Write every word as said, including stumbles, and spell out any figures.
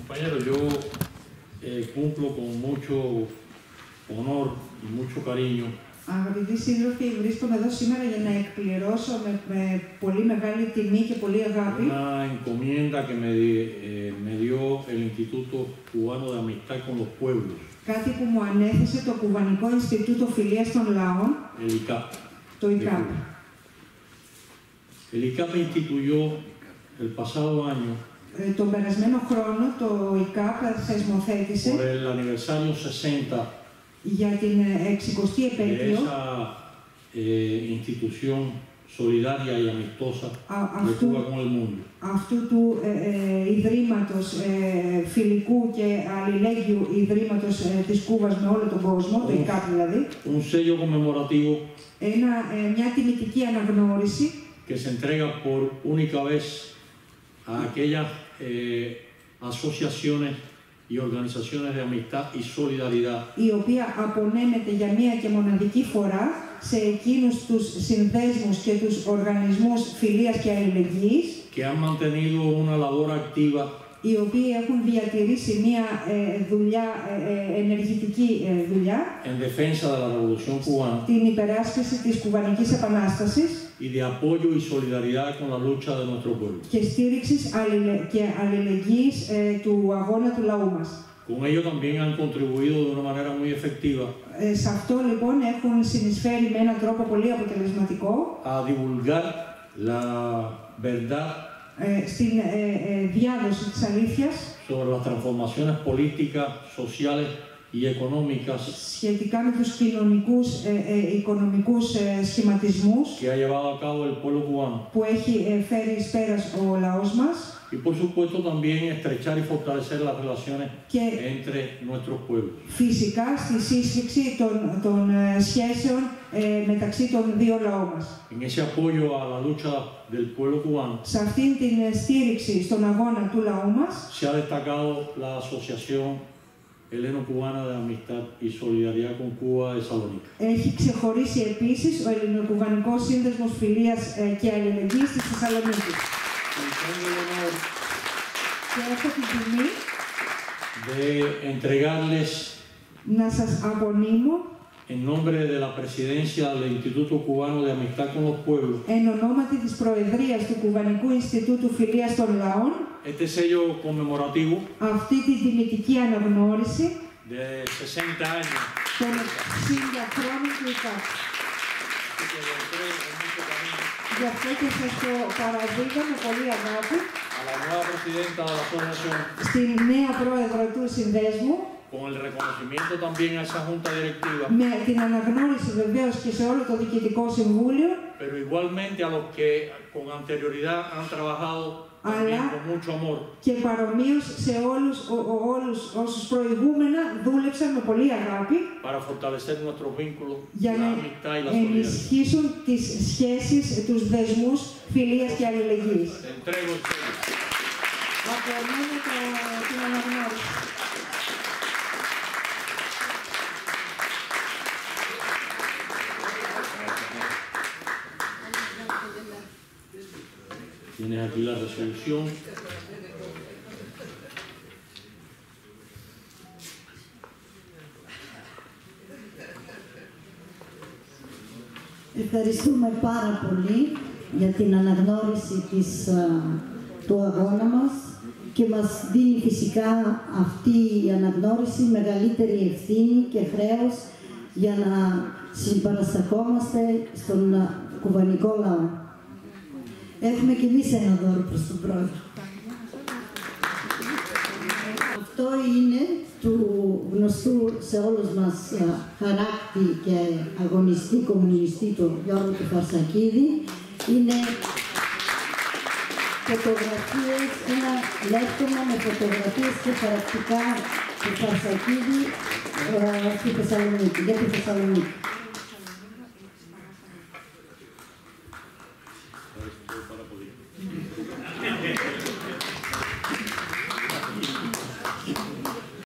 Compañero, yo eh, cumplo con mucho honor y mucho cariño Αγαπητοί σύντροφοι, βρίσκομαι εδώ σήμερα για να εκπληρώσω με, με πολύ μεγάλη τιμή και πολύ αγάπη una encomienda que me, eh, me dio el Instituto Cubano de Amistad con los Pueblos, κάτι που μου ανέθεσε το Κουβανικό Ινστιτούτο Φιλίας των Λαών, el I C A P. το ι κάπ. El I C A P instituyó el pasado año, Ε, τον περασμένο χρόνο το ι κάπ θεσμοθέτησε por el aniversario sesenta για την εξηκοστή de επέτειο esa eh, institución solidaria y amistosa α, de αυτού, Cuba con el mundo. αυτού του ε, ε, ιδρύματος ε, φιλικού και αλληλέγγυου ιδρύματος ε, της Κούβας με όλο τον κόσμο, το ι κάπ δηλαδή, Un sello conmemorativo ένα, ε, μια τιμητική αναγνώριση que se entrega por única vez a aquellas eh, asociaciones y organizaciones de amistad y solidaridad η οποία απονέμεται για μία και μοναδική φορά σε εκείνους τους συνδέσμους και τους οργανισμούς φιλίας και αλληλεγγύης, que han mantenido una labor activa οι οποίοι έχουν διατηρήσει μία ε, δουλειά, ε, ε, ενεργητική ε, δουλειά, en defensa de la Revolución Cubana την υπεράσπιση της Κουβανικής Επανάστασης y de apoyo y solidaridad con la lucha de nuestro pueblo. και στήριξης αλληλε... και αλληλεγγύης ε, του αγώνα του λαού μας. Con ello también han contribuido de una manera muy efectiva Ε, σε αυτό λοιπόν έχουν συνεισφέρει με έναν τρόπο πολύ αποτελεσματικό a divulgar la verdad ε, στην ε, ε, διάδοση της αλήθειας sobre las transformaciones políticas, sociales y económicas σχετικά με τους κοινωνικούς, ε, ε, οικονομικούς ε, σχηματισμούς que ha llevado a cabo el pueblo cubano. που έχει ε, φέρει εις πέρας ο λαός μας Y por supuesto también estrechar y fortalecer las relaciones και entre nuestros pueblos. φυσικά στη σύσφυξη των, των ε, σχέσεων ε, μεταξύ των δύο λαών μας. En ese apoyo a la lucha del pueblo cubano Σε αυτήν την ε, στήριξη στον αγώνα του λαού μας se ha destacado la Asociación Heleno-Cubana de Amistad y Solidaridad con Cuba de Salónica. έχει ξεχωρίσει επίσης ο Ελληνοκουβανικός Σύνδεσμος Φιλίας ε, και Αλληλεγγύης της Θεσσαλονίκης. Και έχω την τιμή De entregarles να σας απονείμω en nombre de la presidencia del Instituto Cubano de Amistad con los Pueblos εν ονόματι της Προεδρίας του Κουβανικού Ινστιτούτου Φιλίας των Λαών este sello conmemorativo αυτή τη τιμητική αναγνώριση de sesenta años. των εξήντα χρόνων του ι κάπ. Γι' αυτό και σας το παραδίδω με πολύ αγάπη A la nueva presidenta de la asociación, στην νέα πρόεδρο του συνδέσμου, con el reconocimiento también a esa junta directiva, με την αναγνώριση βεβαίως και σε όλο το Διοικητικό Συμβούλιο, pero igualmente a los que con anterioridad han trabajado también con mucho amor και παρομοίως σε όλους, ο, ο, όλους όσους προηγούμενα δούλεψαν με πολύ αγάπη para fortalecer nuestros vínculos, για la να amistad y la solidaridad. ενισχύσουν τις σχέσεις, τους δεσμούς φιλίας και αλληλεγγύης. Te entrego el sello. Απονέμω το, την αναγνώριση. Tienes aquí la resolución. Ευχαριστούμε πάρα πολύ για την αναγνώριση της, του αγώνα μας και μας δίνει φυσικά αυτή η αναγνώριση μεγαλύτερη ευθύνη και χρέος για να συμπαραστακόμαστε στον κουβανικό λαό. Έχουμε και εμείς ένα δώρο προς τον πρόεδρο. Αυτό είναι του γνωστού σε όλους μας χαράκτη και αγωνιστή κομμουνιστή του Γιώργου του Φαρσακίδη. Είναι φωτογραφίες, ένα λέπτωμα με φωτογραφίες και χαρακτικά του Φαρσακίδη στη Θεσσαλονίκη, για τη Θεσσαλονίκη.